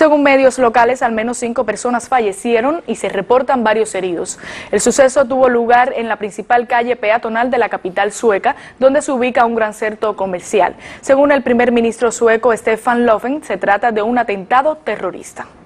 Según medios locales, al menos 5 personas fallecieron y se reportan varios heridos. El suceso tuvo lugar en la principal calle peatonal de la capital sueca, donde se ubica un gran centro comercial. Según el primer ministro sueco Stefan Löfven, se trata de un atentado terrorista.